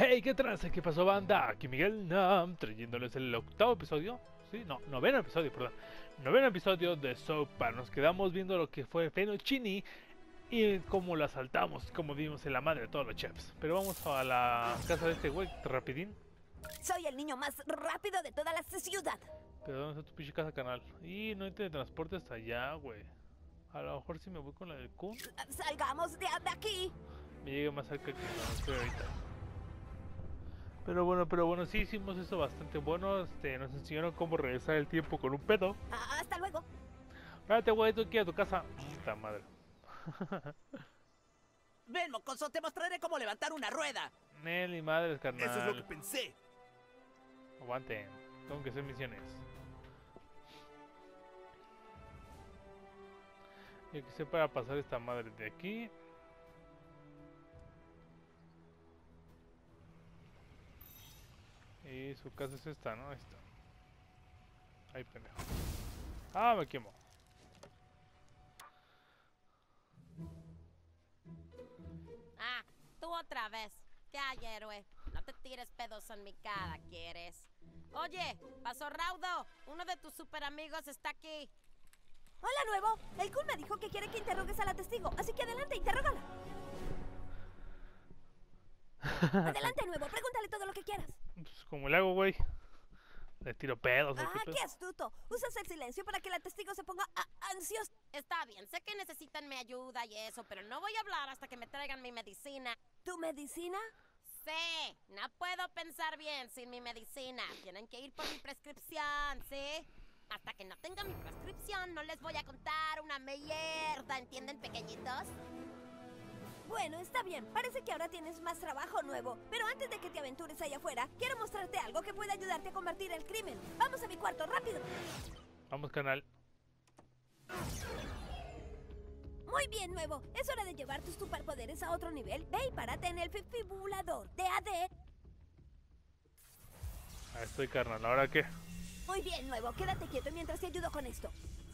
Hey, ¿qué tranza? ¿Qué pasó, banda? Aquí Miguel Nam, trayéndoles el octavo episodio. Sí, no, noveno episodio, perdón. Noveno episodio de Sopa. Nos quedamos viendo lo que fue Fettuccine y cómo la saltamos, como vimos en la madre de todos los chefs. Pero vamos a la casa de este güey, rapidín. Soy el niño más rápido de toda la ciudad. Pero ¿dónde está tu pinche casa, canal? Y no hay teletransporte hasta allá, güey. A lo mejor si me voy con la del Kun, Salgamos de aquí. me llegue más cerca que donde estoy ahorita. Pero bueno, sí hicimos eso bastante bueno. Nos enseñaron cómo regresar el tiempo con un pedo. Hasta luego. Espérate, güey, tú quieres a tu casa. Puta madre. Ven, mocoso, te mostraré cómo levantar una rueda. Nelly, madres, carnal. Eso es lo que pensé. Aguanten. Tengo que hacer misiones. Yo quise para pasar esta madre de aquí. Y su casa es esta, ¿no? Esta. Ay, pendejo. Ah, me quemo. Ah, tú otra vez. ¿Qué hay, héroe? No te tires pedos en mi cara, ¿quieres? Oye, pasó Raudo. Uno de tus super amigos está aquí. Hola, nuevo. El Kun me dijo que quiere que interrogues a la testigo, así que adelante, interrógala. Adelante, nuevo. Pregúntale todo lo que quieras. Pues como le hago, güey. Le tiro pedos. ¿O qué pedo? Qué astuto. Usas el silencio para que la testigo se ponga ansiosa. Está bien, sé que necesitan mi ayuda y eso, pero no voy a hablar hasta que me traigan mi medicina. ¿Tu medicina? Sí, no puedo pensar bien sin mi medicina. Tienen que ir por mi prescripción, ¿sí? Hasta que no tenga mi prescripción, no les voy a contar una mierda, ¿entienden, pequeñitos? Bueno, está bien. Parece que ahora tienes más trabajo nuevo. Pero antes de que te aventures allá afuera, quiero mostrarte algo que puede ayudarte a combatir el crimen. Vamos a mi cuarto, rápido. Vamos, canal. Muy bien, nuevo. Es hora de llevar tus superpoderes a otro nivel. Ve y párate en el fibrilador de AD. Ahí estoy, carnal. ¿Ahora qué? Muy bien, nuevo. Quédate quieto mientras te ayudo con esto.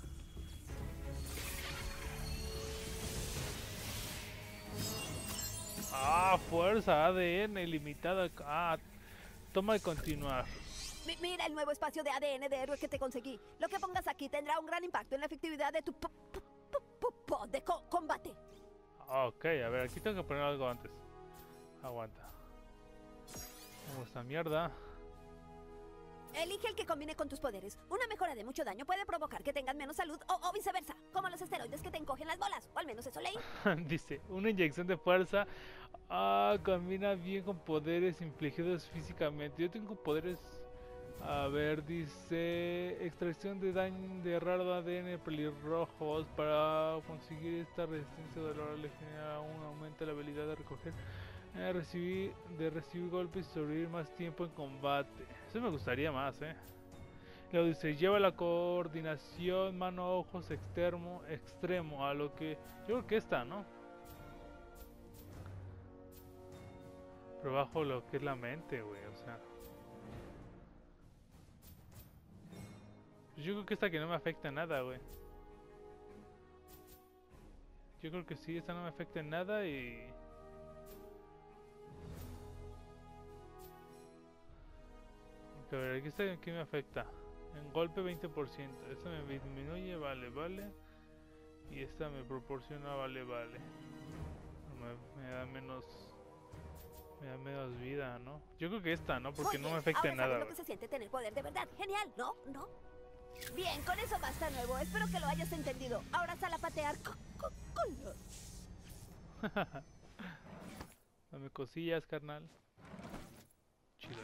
Ah, fuerza, ADN ilimitada. Ah, toma de continuar. Mira el nuevo espacio de ADN de héroe que te conseguí. Lo que pongas aquí tendrá un gran impacto en la efectividad de tu pod de combate. Ok, a ver, aquí tengo que poner algo antes. Aguanta. Como esta mierda. Elige el que combine con tus poderes. Una mejora de mucho daño puede provocar que tengas menos salud o viceversa, como los esteroides que te encogen las bolas, o al menos eso leí. Dice, una inyección de fuerza. Ah, combina bien con poderes infligidos físicamente. Yo tengo poderes. A ver, dice extracción de daño de raro ADN pelirrojos. Para conseguir esta resistencia de dolor le genera un aumento de la habilidad de recoger, recibir golpes y sobrevivir más tiempo en combate. Eso me gustaría más, Luego dice, lleva la coordinación mano-ojos extremo, a lo que yo creo que esta, ¿no? Pero bajo lo que es la mente, güey, o sea. Yo creo que esta que no me afecta en nada, güey. Yo creo que sí, esta no me afecta en nada y... A ver, aquí me afecta. En golpe 20%. Esta me disminuye, vale. Y esta me proporciona, vale. Me da menos... Me da menos vida, ¿no? Yo creo que esta, ¿no? Porque no me afecta en ahora sabes nada. lo que se siente tener poder de verdad. Genial, ¿no? Bien, con eso basta, nuevo. Espero que lo hayas entendido. Ahora sal a patear Dame cosillas, carnal. Chido.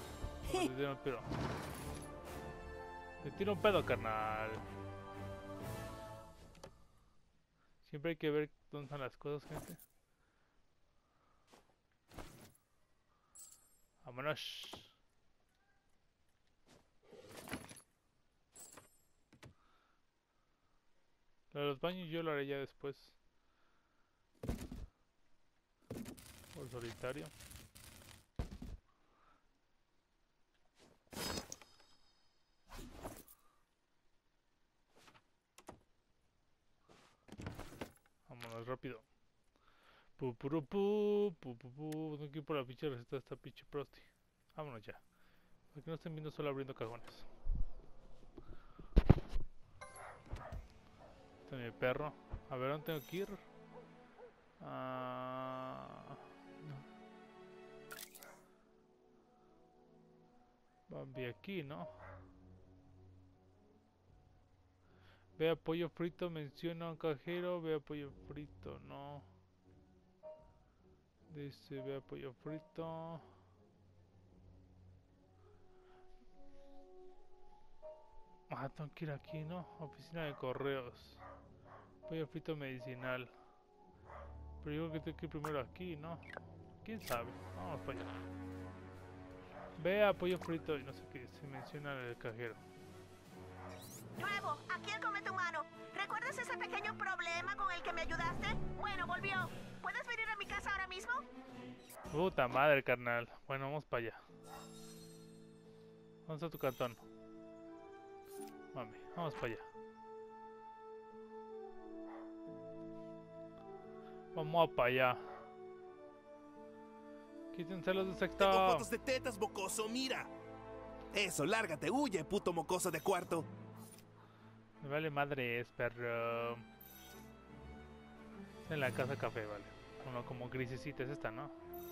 Te tiro un pedo, carnal. Siempre hay que ver dónde están las cosas, gente. Vámonos. Lo de los baños yo lo haré ya después. Por solitario. Vámonos rápido. Tengo que ir por la pinche receta de esta pinche Prosti. Vámonos ya. Para que no estén viendo solo abriendo cajones. Este es mi perro. A ver, ¿dónde tengo que ir? Bambi aquí, ¿no? Ve a pollo frito, menciona a un cajero. Ve a pollo frito, no. Dice, ve a pollo frito. Tengo que ir aquí, ¿no? Oficina de correos. Pollo frito medicinal. Pero yo creo que tengo que ir primero aquí, ¿no? ¿Quién sabe? Vamos para allá. Ve a pollo frito y no sé qué se menciona en el cajero. Nuevo, aquí el cometa humano. ¿Recuerdas ese pequeño problema con el que me ayudaste? Bueno, volvió. ¿Puedes venir a mi casa ahora mismo? Puta madre, carnal. Bueno, vamos para allá. ¿Dónde está tu cartón? Mami, vamos para allá. Vamos para allá. Quítense los de Tengo sector. fotos de tetas, mocoso, mira. Eso, lárgate, huye, puto mocoso de cuarto. Me vale madre, perro. En la casa café, vale. Uno como grisecita es esta, ¿no?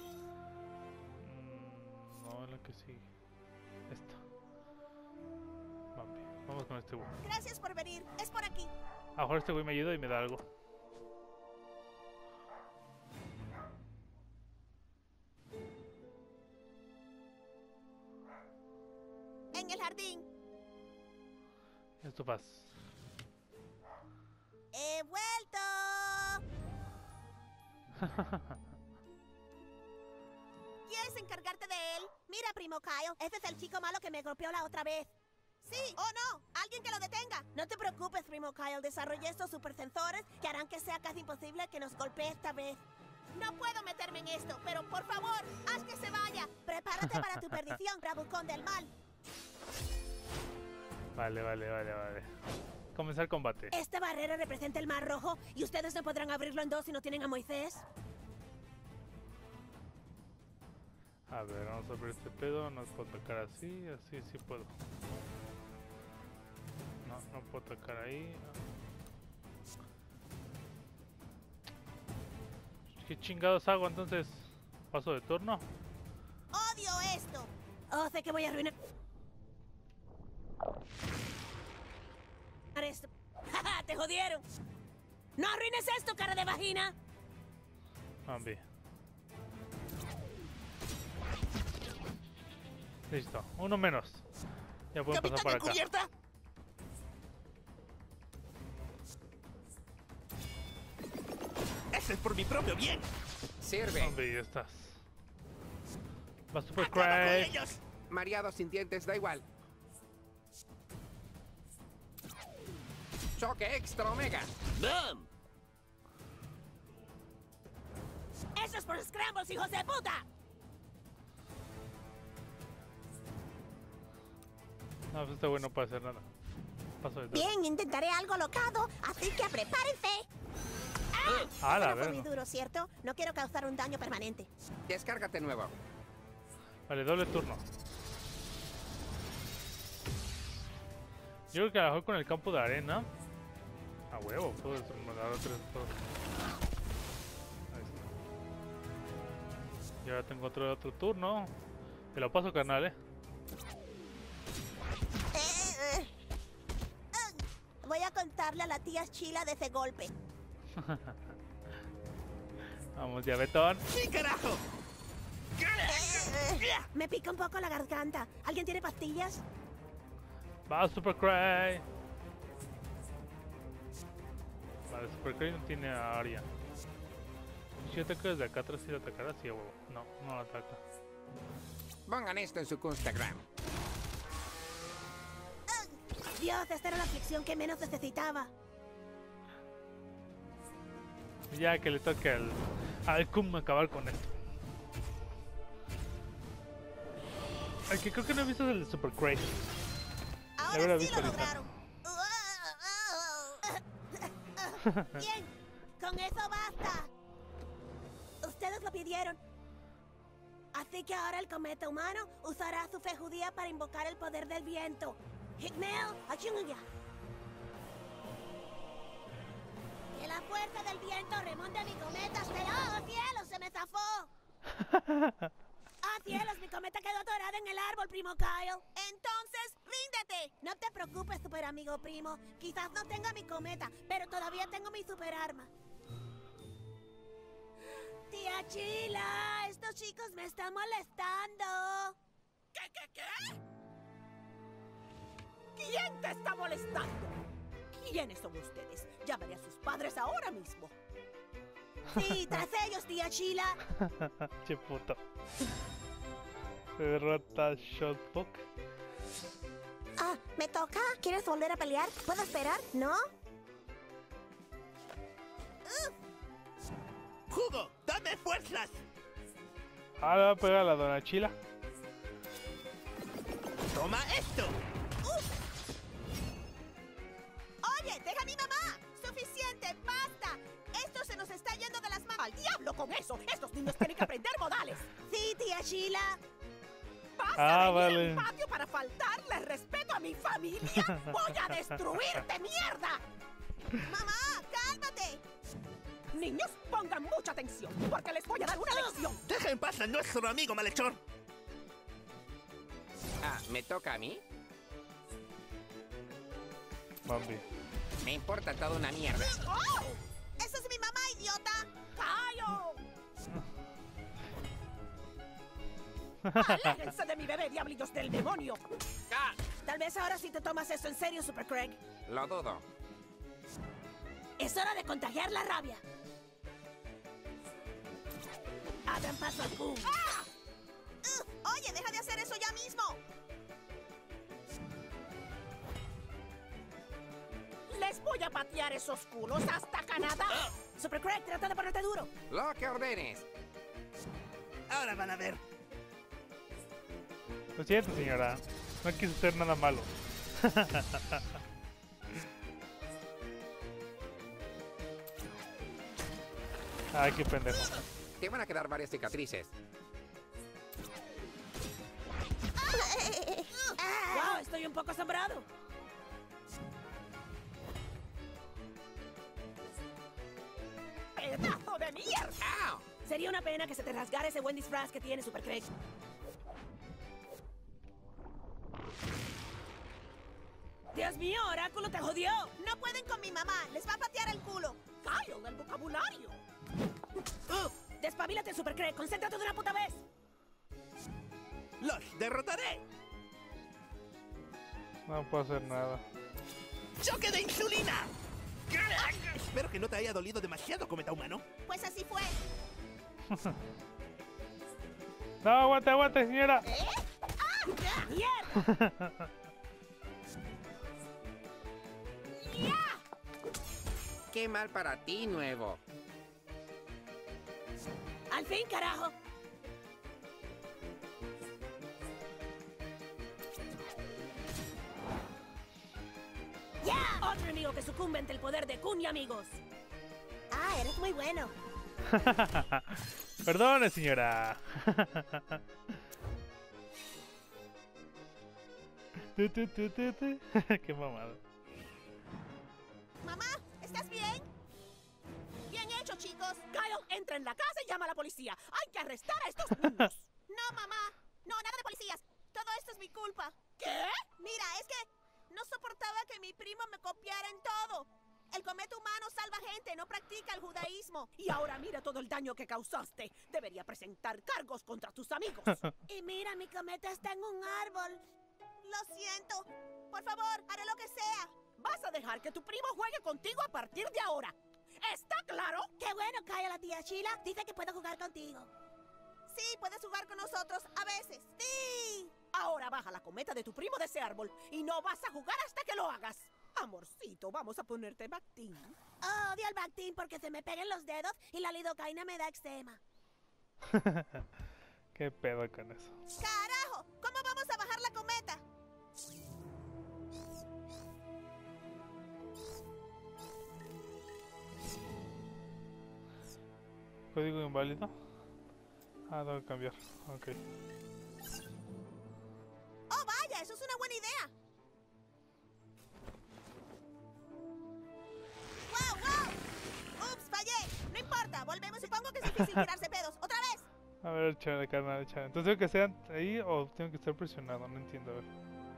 No, es la que sigue. Esta. Vamos con este güey. Gracias por venir. Es por aquí. Ahora este güey me ayuda y me da algo. En el jardín. Esto pasa. ¡He vuelto! ¿Quieres encargarte de él? Mira, primo Kyle, ese es el chico malo que me golpeó la otra vez. Sí, o no, alguien que lo detenga. No te preocupes, primo Kyle, desarrollé estos supersensores que harán que sea casi imposible que nos golpee esta vez. No puedo meterme en esto, pero por favor, haz que se vaya. Prepárate para tu perdición, bravucón del mal. Vale. Comenzar combate. Esta barrera representa el Mar Rojo y ustedes no podrán abrirlo en dos si no tienen a Moisés. A ver, vamos a abrir este pedo. No puedo tocar así, así sí puedo. No puedo tocar ahí. ¿Qué chingados hago entonces? ¿Paso de turno? ¡Odio esto! Oh, sé que voy a arruinar esto. ¡Ja! ¡Te jodieron! ¡No arruines esto, cara de vagina! Bambi. Listo, uno menos. Ya puedo pasar para acá. Encubierta. Ese es por mi propio bien. Sirve. Bambi, ya estás. Va Super Acaba con Cry. ellos. Mareado sin dientes, da igual. Choque extra omega. ¡Bum! ¡Eso es por Scrambles, hijos de puta! No, pues este güey no puede hacer nada. Paso de turno. Bien, intentaré algo locado, así que prepárense. Ah, la Pero fue muy verga. duro, ¿cierto? No quiero causar un daño permanente. Descárgate nuevo. Vale, doble turno. Yo creo que a lo mejor con el campo de arena. A huevo, puedo desarmar tres todo. Ahí está. Y ahora tengo otro turno. Te lo paso, carnal, Voy a contarle a la tía Sheila de ese golpe. Vamos, ya, Betón. ¡Sí, carajo! Me pica un poco la garganta. ¿Alguien tiene pastillas? Va, Super Cry. Vale, Super Cry no tiene área. Si ataca desde acá atrás, si lo atacará, sí, a huevo. No, no lo ataca. Pongan esto en su Instagram. Dios, esta era la aflicción que menos necesitaba. Ya que le toque al Cum acabar con esto. Al que creo que no he visto es el de Super Cry. Ahora hubiera sí visto lo ahorita. lograron. Bien, con eso basta. muchos lo pidieron. Así que ahora el cometa humano usará su fe judía para invocar el poder del viento. Hikmel, Achunga. Que la fuerza del viento remonte a mi cometa hasta... ¡Oh, cielos! ¡Se me zafó! ¡Ah, cielos! Mi cometa quedó atorada en el árbol, primo Kyle. Entonces, ríndete. No te preocupes, super amigo primo. Quizás no tenga mi cometa, pero todavía tengo mi super arma. Tía Chila, estos chicos me están molestando. ¿Qué? ¿Quién te está molestando? ¿Quiénes son ustedes? Llamaré a sus padres ahora mismo. Sí, tras ellos, tía Chila. Che puto. Derrota Shotbook. Ah, ¿me toca? ¿Quieres volver a pelear? ¿Puedo esperar? ¿No? ¡Jugo! ¡Dame fuerzas! Ahora va a pegar a la Dona Chila. ¡Toma esto! Oye, deja a mi mamá. Suficiente, basta. Esto se nos está yendo de las manos. ¡Al diablo con eso! ¡Estos niños tienen que aprender modales! Sí, tía Chila. ¿Vas a venir vale. al patio para faltarle respeto a mi familia? ¡Voy a destruirte, mierda! Mamá, cálmate. Niños, pongan mucha atención, porque les voy a dar una lección. ¡Deja en paz a nuestro amigo malhechor! Ah, ¿me toca a mí? Bambi. Me importa toda una mierda. ¡Oh! Esa es mi mamá, idiota. ¡Callo! ¡Aléjense de mi bebé, diablitos del demonio! ¡Ah! Tal vez ahora sí te tomas esto en serio, Super Craig. Lo dudo. Es hora de contagiar la rabia. Abran paso al Q. ¡Ah! Oye, deja de hacer eso ya mismo. Les voy a patear esos culos hasta Canadá. Super Craig, trata de ponerte duro. Lo que ordenes. Ahora van a ver. Lo siento, señora. No quise hacer nada malo. Ay, qué pendejo. Te van a quedar varias cicatrices. ¡Wow! Estoy un poco asombrado. ¡Pedazo de mierda! ¡Au! Sería una pena que se te rasgara ese buen disfraz que tiene Super Craig. Dios mío, Oráculo te jodió. No pueden con mi mamá. Les va a patear el culo. ¡Kyle, el vocabulario! Despabilate, Super Craig. Concéntrate de una puta vez. ¡Los derrotaré! No puedo hacer nada. ¡Choque de insulina! Espero que no te haya dolido demasiado, cometa humano. Pues así fue. No, aguante, señora. ¡Mierda! ¡Qué mal para ti, nuevo! ¡Al fin, carajo! ¡Ya! Otro enemigo que sucumbe ante el poder de Kun y amigos. Ah, eres muy bueno. Perdone, señora. Qué mamada. Mamá, ¿estás bien? Bien hecho, chicos. Kyle, entra en la casa y llama a la policía. ¡Hay que arrestar a estos niños! No, mamá. No, nada de policías. Todo esto es mi culpa. ¿Qué? Mira, es que no soportaba que mi primo me copiara en todo. El cometa humano salva gente, no practica el judaísmo. Y ahora mira todo el daño que causaste. Debería presentar cargos contra tus amigos. Y mira, mi cometa está en un árbol. Lo siento. Por favor, haré lo que sea. Vas a dejar que tu primo juegue contigo a partir de ahora. ¿Está claro? Qué bueno, Kyle, la tía Sheila. Dice que puedo jugar contigo. Sí, puedes jugar con nosotros a veces. Sí. Ahora baja la cometa de tu primo de ese árbol y no vas a jugar hasta que lo hagas. Amorcito, vamos a ponerte Bactin. Oh, odio el Bactin porque se me pegan los dedos y la lidocaína me da eczema. Qué pedo con eso. ¡Carajo! ¿Cómo vamos a bajar la cometa? Código inválido. Ah, tengo que cambiar. Ok. ¡Oh, vaya! ¡Eso es una buena idea! ¡Wow, wow! ¡Ups, fallé! No importa, volvemos. Supongo que es difícil tirarse pedos. ¡Otra vez! A ver, chale, carnal, chale. Entonces, ¿tengo que estar ahí o tengo que estar presionado? No entiendo, a ver.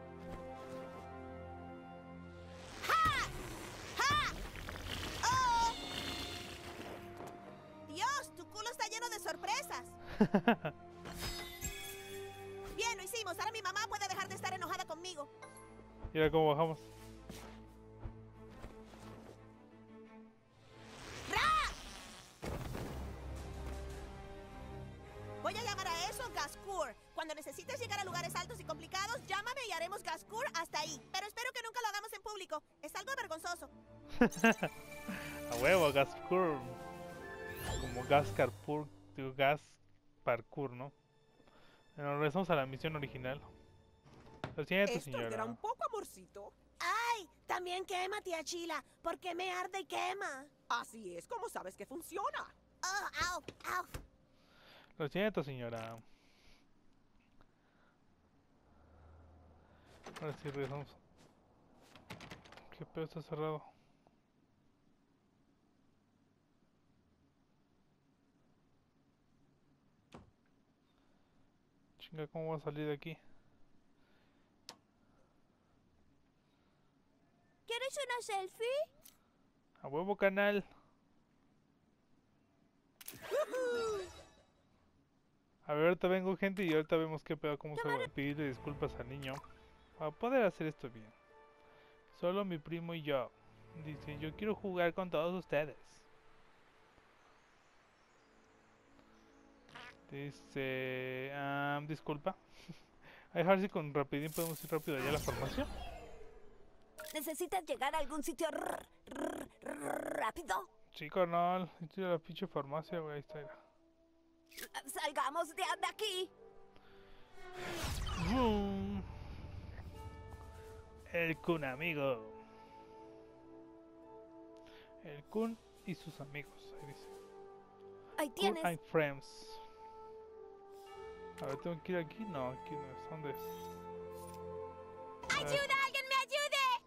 ¡Oh! ¡Dios! ¡Tu culo está lleno de sorpresas! Bien, lo hicimos. Ahora mi mamá puede dejar de estar enojada conmigo. Mira cómo bajamos. Voy a llamar a eso Gascour. Cuando necesites llegar a lugares altos y complicados, llámame y haremos Gascour hasta ahí. Pero espero que nunca lo hagamos en público. Es algo vergonzoso. A huevo, gas parkour. Como gas carpool, digo gas parkour, ¿no? Bueno, regresamos a la misión original. Lo siento, Esto era señora. un poco, amorcito. ¡Ay! También quema, tía Chila. Porque me arde y quema. Así es como sabes que funciona. ¡Oh, au, au! Lo siento, señora. Ahora sí, regresamos. ¿Qué pedo está cerrado? Chinga, ¿cómo voy a salir de aquí? ¿Quieres una selfie? A huevo, canal. A ver, ahorita vengo, gente, y ahorita vemos qué pedo, cómo se va a pedirle disculpas al niño para poder hacer esto bien. Solo mi primo y yo. Dice, yo quiero jugar con todos ustedes. Dice, disculpa. A ver si con rapidín podemos ir rápido allá a la farmacia. ¿Necesitas llegar a algún sitio rápido? Sí, carnal, estoy a la pinche farmacia, güey, ahí está. Mira. Salgamos de aquí. Vroom. El Kun amigo. El Kun y sus amigos, ahí dice. Ahí Kun tienes. and friends. A ver, ¿tengo que ir aquí? No, aquí no es. ¿Dónde es? A ver, ¡Ayuda! ¡Alguien me ayude!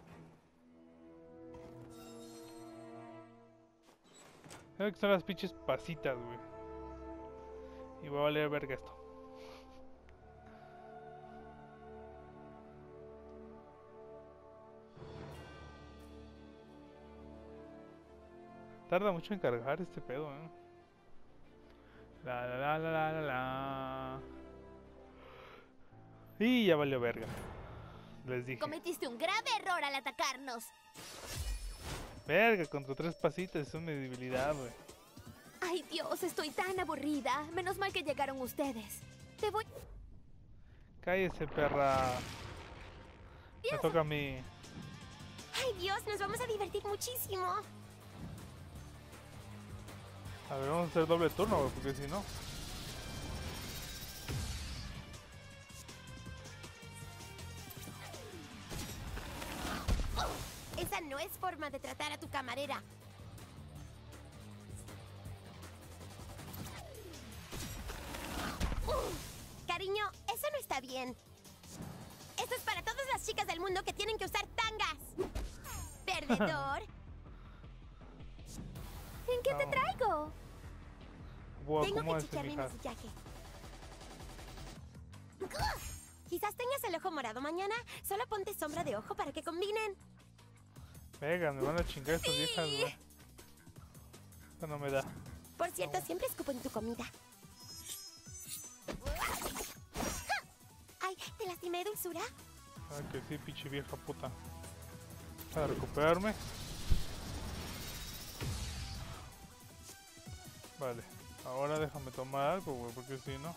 creo que son las pinches pasitas, güey. Y va a valer verga esto. Tarda mucho en cargar este pedo, La la la la la la la. Y ya valió verga. Les dije. Cometiste un grave error al atacarnos. Verga, contra 3 pasitas es una debilidad, güey. Ay, Dios, estoy tan aburrida. Menos mal que llegaron ustedes. Te voy... Cállese, perra. Me toca a mí. ¡Ay, Dios! Nos vamos a divertir muchísimo. A ver, vamos a hacer doble turno, güey, porque si no. Esa no es forma de tratar a tu camarera. Cariño, eso no está bien. Esto es para todas las chicas del mundo que tienen que usar tangas. Perdedor. ¿En qué te traigo? Buah, Tengo ¿cómo que es, chequear mi mija? maquillaje. Quizás tengas el ojo morado mañana. Solo ponte sombra de ojo para que combinen. Venga, me van a chingar estas viejas, güey. Esto no me da. Por cierto, siempre escupo en tu comida. Ay, ¿te lastimé, dulzura? Ah, que sí, pinche vieja puta. Para recuperarme. Vale, ahora déjame tomar algo, güey, porque si no.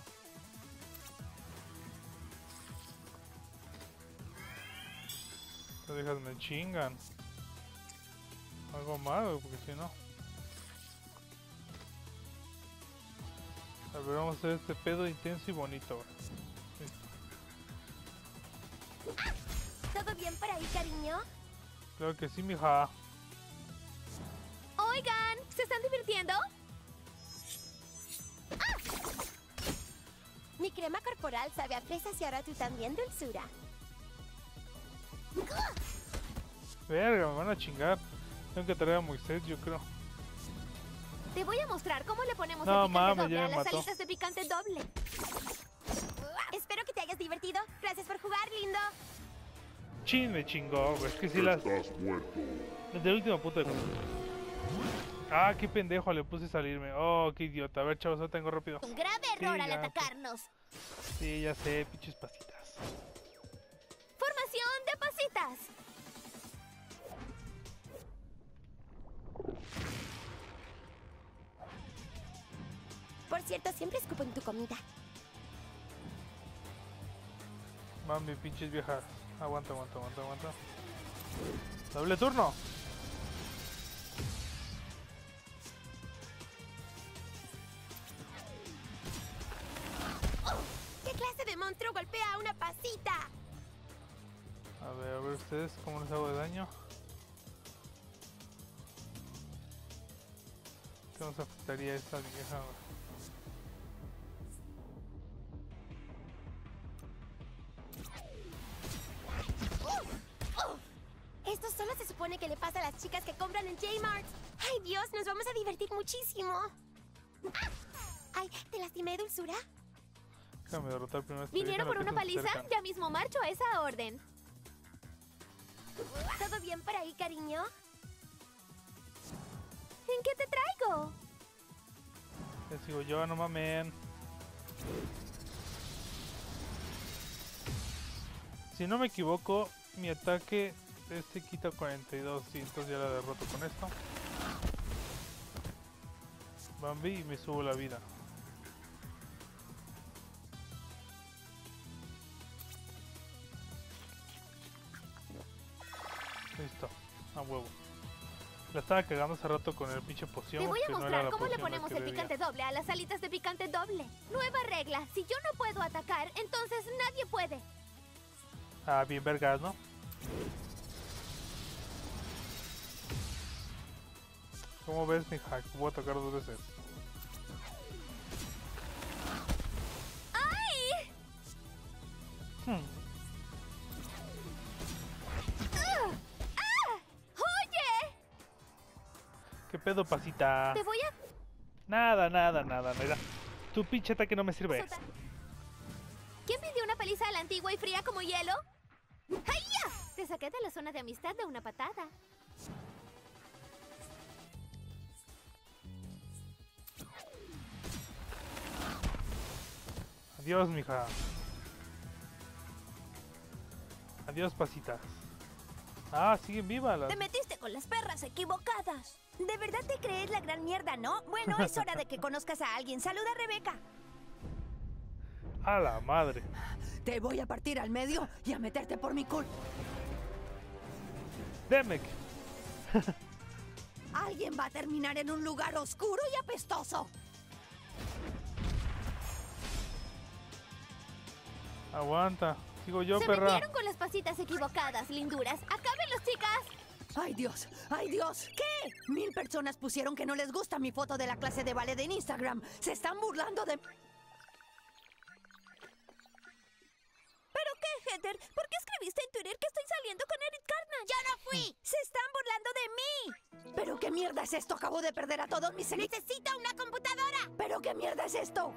Estas viejas me chingan. Algo más, güey, porque si no. A ver, vamos a hacer este pedo intenso y bonito, güey. Listo. ¿Todo bien por ahí, cariño? Claro que sí, mija. Oigan, ¿se están divirtiendo? Mi crema corporal sabe a fresas y ahora tú también, dulzura. Verga, me van a chingar. Tengo que traer a Moisés, yo creo. Te voy a mostrar cómo le ponemos No, el picante mames, doble ya a me las mató. alitas de picante doble. Espero que te hayas divertido. Gracias por jugar, lindo. Chin, me chingó, güey. Es que sí las... Desde el último punto de control. Ah, qué pendejo, le puse salirme. Oh, qué idiota. A ver, chavos, no tengo rápido. Un grave error al ya, atacarnos. Sí, ya sé, pinches pasitas. Formación de pasitas. Por cierto, siempre escupo en tu comida. Mami, pinches viejas. Aguanta. Doble turno. ¿Qué clase de monstruo golpea a una pasita? A ver ustedes cómo les hago de daño. ¿Qué nos afectaría a esta vieja? Esto solo se supone que le pasa a las chicas que compran en J-Mart. Ay, Dios, nos vamos a divertir muchísimo. Ay, ¿te lastimé, dulzura? Déjame derrotar primero a esta ¿Vinieron vieja, por la una que se paliza? acercan. Ya mismo marcho a esa orden. ¿Todo bien por ahí, cariño? ¿En qué te traigo? Les digo yo, no mamen. Si no me equivoco, mi ataque este quita 42 y entonces ya la derroto con esto. Bambi y me subo la vida. Listo, a huevo. La estaba cagando hace rato con el pinche poción. Te voy a que no era mostrar la cómo le poción la ponemos que el debía. picante doble a las alitas de picante doble. Nueva regla. Si yo no puedo atacar, entonces nadie puede. Ah, bien vergas, ¿no? ¿Cómo ves, mi hack? Voy a atacar 2 veces. ¡Ay! Hmm. ¡Oye! ¿Qué pedo, pasita? Te voy a Nada. Mira, tu pinche ataque no me sirve. soltar. ¿Quién pidió una paliza a la antigua y fría como hielo? ¡Hayya! Te saqué de la zona de amistad de una patada. Adiós, mija. Adiós, pasitas. Ah, siguen vivas las... Te metiste con las perras equivocadas. ¿De verdad te crees la gran mierda, no? Bueno, es hora de que conozcas a alguien. Saluda a Rebeca. A la madre. Te voy a partir al medio y a meterte por mi culo. Demek. Alguien va a terminar en un lugar oscuro y apestoso. Aguanta. Sigo yo, Se perra. metieron con las pasitas equivocadas, linduras. ¡Acábenlos, chicas! ¡Ay, Dios! ¡Ay, Dios! ¿Qué? 1000 personas pusieron que no les gusta mi foto de la clase de ballet en Instagram. Se están burlando de... ¿Pero qué, Heather? ¿Por qué escribiste en Twitter que estoy saliendo con Eric Cartman? ¡Yo no fui! ¡Se están burlando de mí! ¿Pero qué mierda es esto? Acabo de perder a todos mis seguidores. ¡Necesito una computadora! ¿Pero qué mierda es esto?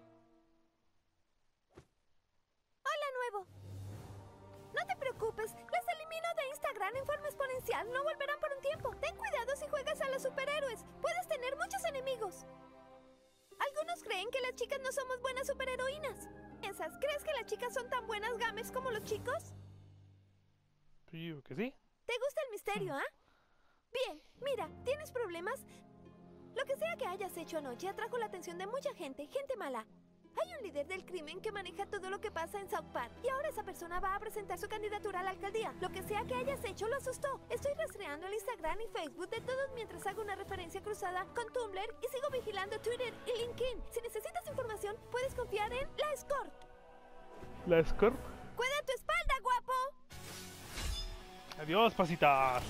Hola, nuevo. No te preocupes, las elimino de Instagram en forma exponencial. No volverán por un tiempo. Ten cuidado si juegas a los superhéroes. Puedes tener muchos enemigos. Algunos creen que las chicas no somos buenas superheroínas. ¿Piensas? ¿Crees que las chicas son tan buenas games como los chicos? Yo digo que sí. ¿Te gusta el misterio, ah? Bien, mira, ¿tienes problemas? Lo que sea que hayas hecho anoche atrajo la atención de mucha gente, gente mala. Hay un líder del crimen que maneja todo lo que pasa en South Park y ahora esa persona va a presentar su candidatura a la alcaldía. Lo que sea que hayas hecho lo asustó. Estoy rastreando el Instagram y Facebook de todos mientras hago una referencia cruzada con Tumblr y sigo vigilando Twitter y LinkedIn. Si necesitas información, puedes confiar en la Escort. La Scorp. ¡Cuida tu espalda, guapo! Adiós, pasitas.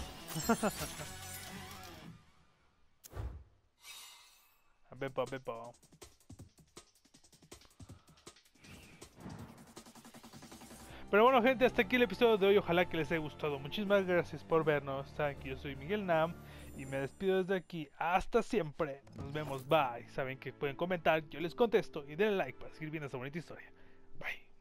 A Beppo. Pero bueno, gente, hasta aquí el episodio de hoy. Ojalá que les haya gustado. Muchísimas gracias por vernos. Aquí yo soy Miguel Nam y me despido desde aquí. Hasta siempre. Nos vemos. Bye. Saben que pueden comentar, yo les contesto y denle like para seguir viendo esta bonita historia. Bye.